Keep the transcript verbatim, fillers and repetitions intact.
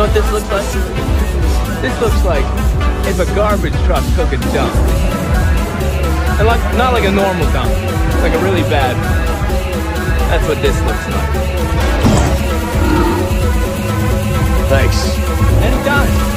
know what this looks like? This looks like if a garbage truck took a dump. And like, not like a normal dump, like a really bad. That's what this looks like. Thanks. Anytime.